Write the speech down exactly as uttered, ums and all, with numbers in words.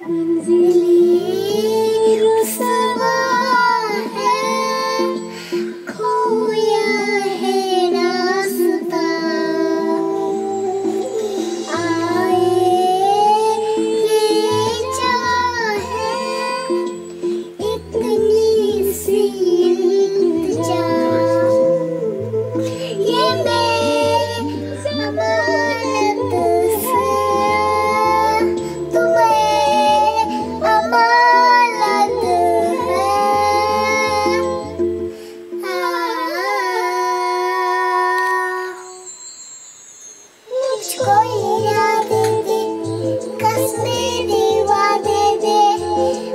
मंजिलें रुसवा है, खोया है रास्ता, आए ले जाए इतनी सी इल्तिजा, ये मेरी अमानत से तुम्हें अमानत है। मुझको ये यादें दे, कसमें दे, वादे दे,